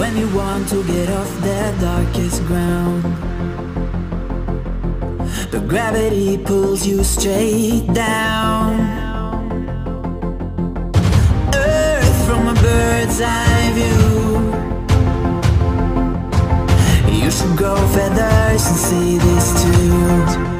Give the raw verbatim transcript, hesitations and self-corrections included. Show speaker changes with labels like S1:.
S1: when you want to get off that darkest ground, but gravity pulls you straight down. Earth from a bird's eye view. You should grow feathers and see this too.